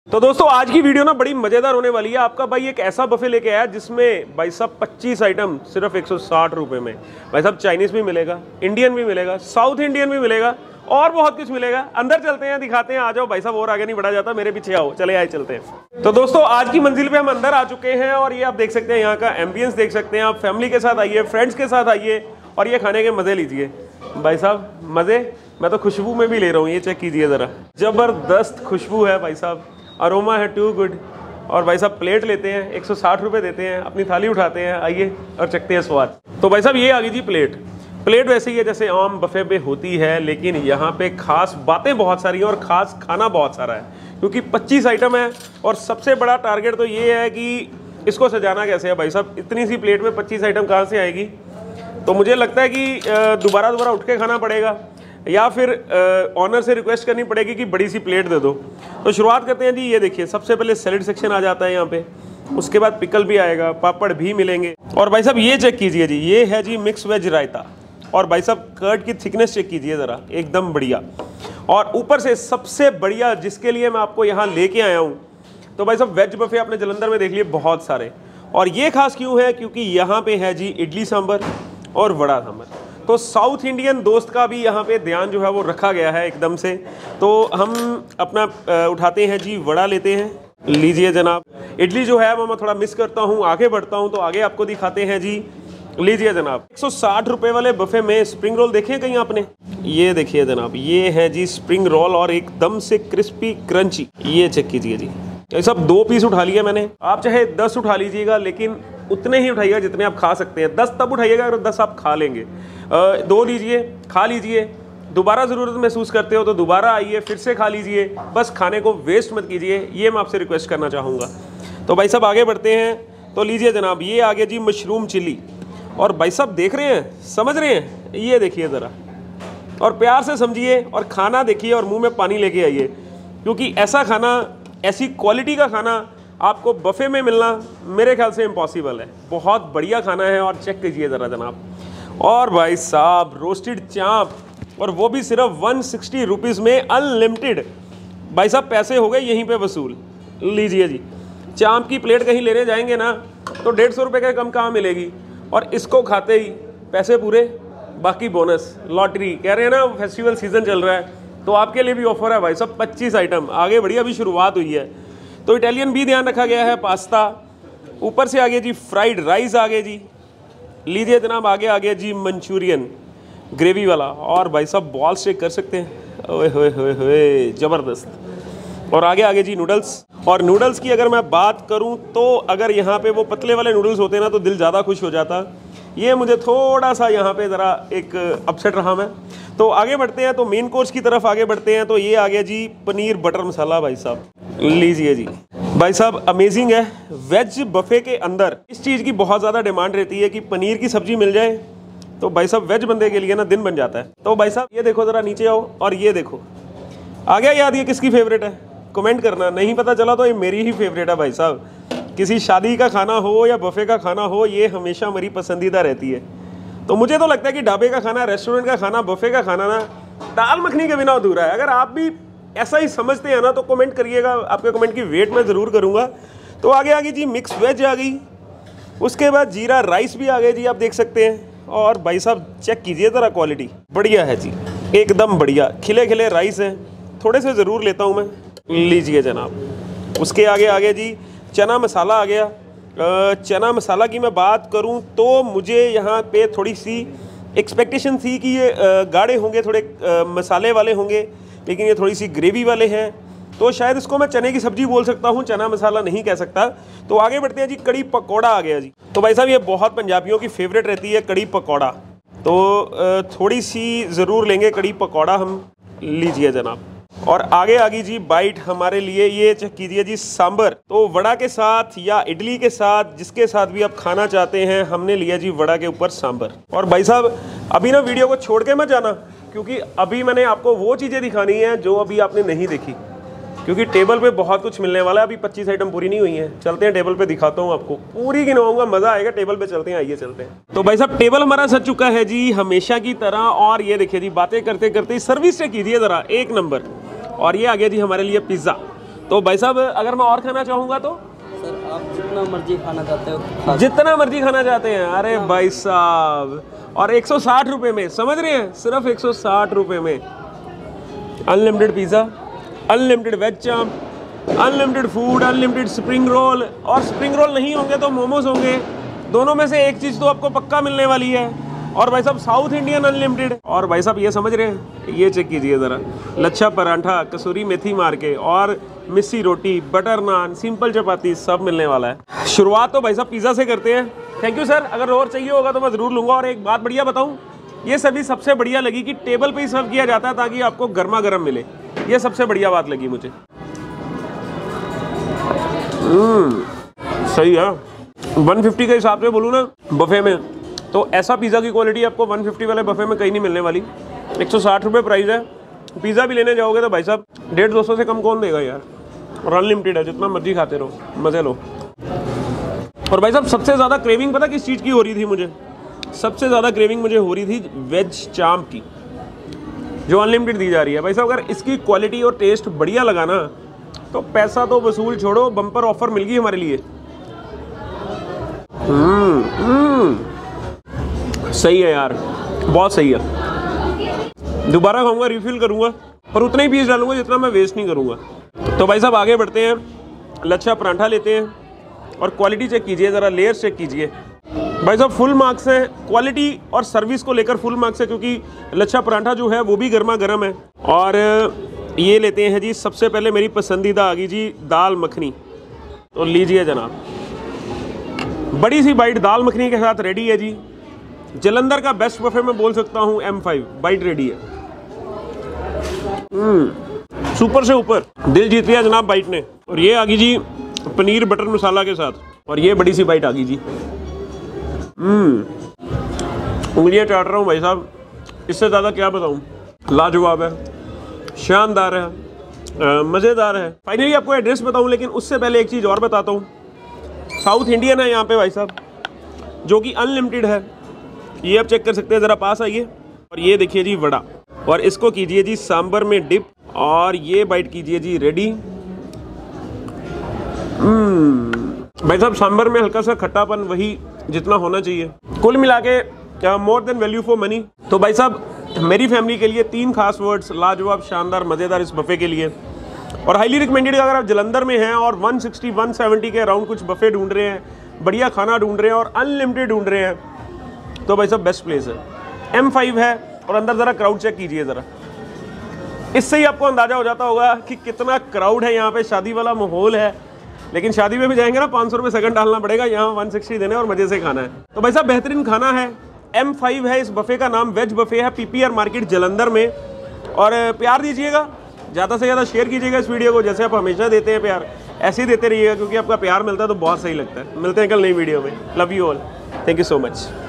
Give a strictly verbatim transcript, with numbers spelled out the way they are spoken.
तो दोस्तों आज की वीडियो ना बड़ी मजेदार होने वाली है। आपका भाई एक ऐसा बफे लेके आया जिसमें भाई साहब पच्चीस आइटम सिर्फ एक सौ साठ रुपए में। भाई साहब चाइनीज भी मिलेगा, इंडियन भी मिलेगा, साउथ इंडियन भी मिलेगा और बहुत कुछ मिलेगा। अंदर चलते हैं, दिखाते हैं। आ जाओ भाई साहब, और आगे नहीं बढ़ा जाता, मेरे पीछे आओ, चले आए चलते हैं। तो दोस्तों आज की मंजिल पे हम अंदर आ चुके हैं और ये आप देख सकते हैं, यहाँ का एम्बियंस देख सकते हैं। आप फैमिली के साथ आइए, फ्रेंड्स के साथ आइए और ये खाने के मजे लीजिए। भाई साहब मजे, मैं तो खुशबू में भी ले रहा हूँ, ये चेक कीजिए जरा, जबरदस्त खुशबू है भाई साहब, अरोमा है टू गुड। और भाई साहब प्लेट लेते हैं, एक सौ साठ रुपए देते हैं, अपनी थाली उठाते हैं, आइए और चखते हैं स्वाद। तो भाई साहब ये आ गई जी प्लेट। प्लेट वैसे ही है जैसे आम बफे पे होती है, लेकिन यहाँ पे खास बातें बहुत सारी हैं और खास खाना बहुत सारा है, क्योंकि पच्चीस आइटम है। और सबसे बड़ा टारगेट तो ये है कि इसको सजाना कैसे है। भाई साहब इतनी सी प्लेट में पच्चीस आइटम कहाँ से आएगी। तो मुझे लगता है कि दोबारा दोबारा उठ के खाना पड़ेगा या फिर ऑनर से रिक्वेस्ट करनी पड़ेगी कि बड़ी सी प्लेट दे दो। तो शुरुआत करते हैं जी। ये देखिए, सबसे पहले सैलेड सेक्शन आ जाता है यहाँ पे, उसके बाद पिकल भी आएगा, पापड़ भी मिलेंगे। और भाई साहब ये चेक कीजिए जी, ये है जी मिक्स वेज रायता। और भाई साहब कर्ड की थिकनेस चेक कीजिए ज़रा, एकदम बढ़िया। और ऊपर से सबसे बढ़िया जिसके लिए मैं आपको यहाँ लेके आया हूँ, तो भाई साहब वेज बफे आपने जलंधर में देख लिए बहुत सारे। और ये खास क्यों है, क्योंकि यहाँ पे है जी इडली सांभर और वड़ा सांभर। तो साउथ इंडियन दोस्त का भी यहाँ पे ध्यान जो है वो रखा गया है एकदम से। तो हम अपना उठाते हैं जी, वड़ा लेते हैं, लीजिए जनाब। इडली जो है वो मैं थोड़ा मिस करता हूँ, आगे बढ़ता हूँ तो आगे आपको दिखाते हैं जी, लीजिए जनाब। एक सौ साठ रुपए वाले बफे में स्प्रिंग रोल देखे कहीं आपने? ये देखिए जनाब, ये है जी स्प्रिंग रोल और एकदम से क्रिस्पी क्रंची। ये चेक कीजिए जी, ये सब दो पीस उठा लिए मैंने। आप चाहे दस उठा लीजिएगा, लेकिन उतने ही उठाइएगा जितने आप खा सकते हैं। दस तब उठाइएगा अगर दस आप खा लेंगे। दो लीजिए, खा लीजिए, दोबारा ज़रूरत महसूस करते हो तो दोबारा आइए, फिर से खा लीजिए। बस खाने को वेस्ट मत कीजिए, ये मैं आपसे रिक्वेस्ट करना चाहूँगा। तो भाई साहब आगे बढ़ते हैं। तो लीजिए जनाब, ये आगे जी मशरूम चिली। और भाई साहब देख रहे हैं, समझ रहे हैं, ये देखिए ज़रा, और प्यार से समझिए और खाना देखिए और मुँह में पानी लेके आइए, क्योंकि ऐसा खाना, ऐसी क्वालिटी का खाना आपको बफे में मिलना मेरे ख्याल से इम्पॉसिबल है। बहुत बढ़िया खाना है और चेक कीजिए ज़रा जनाब। और भाई साहब रोस्टेड चाँप, और वो भी सिर्फ वन सिक्सटी रुपीज़ में अनलिमिटेड। भाई साहब पैसे हो गए यहीं पे वसूल। लीजिए जी, चाँप की प्लेट कहीं लेने जाएंगे ना तो डेढ़ सौ रुपये का कम कहाँ मिलेगी। और इसको खाते ही पैसे पूरे, बाकी बोनस, लॉटरी। कह रहे हैं ना फेस्टिवल सीजन चल रहा है, तो आपके लिए भी ऑफर है भाई साहब, पच्चीस आइटम। आगे बढ़िए, अभी शुरुआत हुई है। तो इटालियन भी ध्यान रखा गया है, पास्ता, ऊपर से आगे जी फ्राइड राइस आगे जी। लीजिए जनाब, आगे आगे जी मंचूरियन ग्रेवी वाला। और भाई साहब बॉल स्टेक कर सकते हैं, ओए होए होए होए, ज़बरदस्त। और आगे आगे जी नूडल्स। और नूडल्स की अगर मैं बात करूं तो अगर यहाँ पे वो पतले वाले नूडल्स होते ना तो दिल ज़्यादा खुश हो जाता। ये मुझे थोड़ा सा यहाँ पे ज़रा एक अपसेट रहा मैं। तो आगे बढ़ते हैं, तो मेन कोर्स की तरफ आगे बढ़ते हैं। तो ये आ गया जी पनीर बटर मसाला। भाई साहब लीजिए जी, भाई साहब अमेजिंग है। वेज बफे के अंदर इस चीज़ की बहुत ज़्यादा डिमांड रहती है कि पनीर की सब्जी मिल जाए तो भाई साहब वेज बंदे के लिए ना दिन बन जाता है। तो भाई साहब ये देखो ज़रा, नीचे आओ और ये देखो, आ गया याद ये किसकी फेवरेट है? कमेंट करना, नहीं पता चला तो ये मेरी ही फेवरेट है भाई साहब। किसी शादी का खाना हो या बफे का खाना हो, ये हमेशा मेरी पसंदीदा रहती है। तो मुझे तो लगता है कि ढाबे का खाना, रेस्टोरेंट का खाना, बफे का खाना ना दाल मखनी के बिना अधूरा है। अगर आप भी ऐसा ही समझते हैं ना तो कमेंट करिएगा, आपके कमेंट की वेट मैं ज़रूर करूँगा। तो आगे आगे जी मिक्स वेज आ गई, उसके बाद जीरा राइस भी आ गए जी, आप देख सकते हैं। और भाई साहब चेक कीजिए ज़रा, क्वालिटी बढ़िया है जी, एकदम बढ़िया। खिले खिले राइस हैं, थोड़े से ज़रूर लेता हूँ मैं। लीजिए जनाब, उसके आगे आगे जी चना मसाला आ गया। चना मसाला की मैं बात करूं तो मुझे यहाँ पे थोड़ी सी एक्सपेक्टेशन थी कि ये गाढ़े होंगे, थोड़े मसाले वाले होंगे, लेकिन ये थोड़ी सी ग्रेवी वाले हैं। तो शायद इसको मैं चने की सब्जी बोल सकता हूँ, चना मसाला नहीं कह सकता। तो आगे बढ़ते हैं जी, कड़ी पकौड़ा आ गया जी। तो भाई साहब ये बहुत पंजाबियों की फेवरेट रहती है कड़ी पकौड़ा, तो थोड़ी सी ज़रूर लेंगे कड़ी पकौड़ा हम। लीजिए जनाब। और आगे आगे जी बाइट हमारे लिए, ये चेक कीजिए जी सांबर। तो वड़ा के साथ या इडली के साथ, जिसके साथ भी आप खाना चाहते हैं, हमने लिया जी वड़ा के ऊपर सांबर। और भाई साहब अभी ना वीडियो को छोड़ के मत जाना, क्योंकि अभी मैंने आपको वो चीज़ें दिखानी है जो अभी आपने नहीं देखी, क्योंकि टेबल पे बहुत कुछ मिलने वाला है। अभी पच्चीस आइटम पूरी नहीं हुई हैं। चलते हैं टेबल पे, दिखाता हूँ आपको, पूरी गिनवाऊंगा, मज़ा आएगा। टेबल पे चलते हैं, आइए चलते हैं। तो भाई साहब टेबल हमारा सज चुका है जी हमेशा की तरह। और ये देखिए जी, बातें करते करते सर्विस चेक कीजिए ज़रा, एक नंबर। और ये आ गया जी हमारे लिए पिज़्ज़ा। तो भाई साहब अगर मैं और खाना चाहूँगा तो सर आप जितना मर्जी खाना चाहते हो, जितना मर्जी खाना चाहते हैं। अरे भाई साहब, और एक सौ साठ रुपये में, समझ रहे हैं, सिर्फ एक सौ साठ रुपये में unlimited pizza, unlimited veg chaap, unlimited food, unlimited spring roll, और स्प्रिंग रोल नहीं होंगे तो मोमोज होंगे। दोनों में से एक चीज़ तो आपको पक्का मिलने वाली है। और भाई साहब साउथ इंडियन अनलिमिटेड। और भाई साहब ये समझ रहे हैं, ये चेक कीजिए ज़रा, लच्छा पराठा, कसूरी मेथी मार के, और मिस्सी रोटी, बटर नान, सिंपल चपाती, सब मिलने वाला है। शुरुआत तो भाई साहब पिज़्ज़ा से करते हैं। थैंक यू सर, अगर और चाहिए होगा तो मैं ज़रूर लूँगा। और एक बात बढ़िया बताऊँ, ये सभी सबसे बढ़िया लगी कि टेबल पे ही सर्व किया जाता है ताकि आपको गर्मा गर्म मिले। ये सबसे बढ़िया बात लगी मुझे। हम्म सही है। वन फिफ्टी के हिसाब से बोलूँ ना बफे में, तो ऐसा पिज़्ज़ा की क्वालिटी आपको वन फिफ्टी वाले बफे में कहीं नहीं मिलने वाली। एक सौ साठ रुपये प्राइस है। पिज़्ज़ा भी लेने जाओगे तो भाई साहब डेढ़ दो सौ से कम कौन देगा यार। और अनलिमिटेड है, जितना मर्जी खाते रहो, मज़े लो। और भाई साहब सबसे ज़्यादा क्रेविंग पता किस चीज़ की हो रही थी मुझे? सबसे ज़्यादा क्रेविंग मुझे हो रही थी वेज चाप की, जो अनलिमिटेड दी जा रही है। भाई साहब अगर इसकी क्वालिटी और टेस्ट बढ़िया लगा ना, तो पैसा तो वसूल छोड़ो, बम्पर ऑफर मिल गई हमारे लिए। हम्म हम्म सही है यार, बहुत सही है। दोबारा खाऊंगा, रिफिल करूंगा, पर उतना ही पीस डालूंगा जितना मैं वेस्ट नहीं करूंगा। तो भाई साहब आगे बढ़ते हैं, लच्छा पराठा लेते हैं और क्वालिटी चेक कीजिए ज़रा, लेयर चेक कीजिए। भाई साहब फुल मार्क्स है, क्वालिटी और सर्विस को लेकर फुल मार्क्स है, क्योंकि लच्छा पराठा जो है वो भी गर्मा गर्म है। और ये लेते हैं जी, सबसे पहले मेरी पसंदीदा आ गई जी दाल मखनी। तो लीजिए जनाब, बड़ी सी बाइट दाल मखनी के साथ रेडी है जी। जलंधर का बेस्ट बफे मैं बोल सकता हूँ, एम फाइव बाइट रेडी है। हम्म सुपर से ऊपर, दिल जीत लिया जनाब बाइट ने। और ये आ गई जी पनीर बटर मसाला के साथ, और ये बड़ी सी बाइट आ गई जी। हम्म उंगलियां चाट रहा हूँ भाई साहब, इससे ज़्यादा क्या बताऊँ। लाजवाब है, शानदार है, मज़ेदार है। फाइनली आपको एड्रेस बताऊँ, लेकिन उससे पहले एक चीज़ और बताता हूँ। साउथ इंडियन है यहाँ पे भाई साहब, जो कि अनलिमिटेड है। ये आप चेक कर सकते हैं, ज़रा पास आइए। और ये देखिए जी वड़ा, और इसको कीजिए जी सांबर में डिप, और ये बाइट कीजिए जी रेडी। हम्म भाई साहब सांबर में हल्का सा खट्टापन, वही जितना होना चाहिए। कुल मिला के more than value for money. तो भाई साहब मेरी फैमिली के लिए तीन खास वर्ड्स, लाजवाब, शानदार, मज़ेदार इस बफे के लिए। और हाईली रिकमेंडेड अगर आप जलंधर में हैं और वन सिक्सटी वन सेवेंटी के अराउंड कुछ बफे ढूंढ रहे हैं, बढ़िया खाना ढूंढ रहे हैं और अनलिमिटेड ढूंढ रहे हैं, तो भाई साहब बेस्ट प्लेस है। एम फाइव है, और अंदर ज़रा क्राउड चेक कीजिए ज़रा, इससे ही आपको अंदाज़ा हो जाता होगा कि कितना क्राउड है यहाँ पे। शादी वाला माहौल है, लेकिन शादी में भी जाएंगे ना पाँच सौ रुपये सेकंड डालना पड़ेगा, यहाँ वन सिक्सटी देने और मज़े से खाना है। तो भाई साहब बेहतरीन खाना है, एम फाइव है इस बफे का नाम, वेज बफे है, पीपीआर मार्केट जलंधर में। और प्यार दीजिएगा, ज़्यादा से ज़्यादा शेयर कीजिएगा इस वीडियो को, जैसे आप हमेशा देते हैं प्यार, ऐसे ही देते रहिएगा, क्योंकि आपका प्यार मिलता है तो बहुत सही लगता है। मिलते हैं कल नई वीडियो में। Love you all, thank you so much.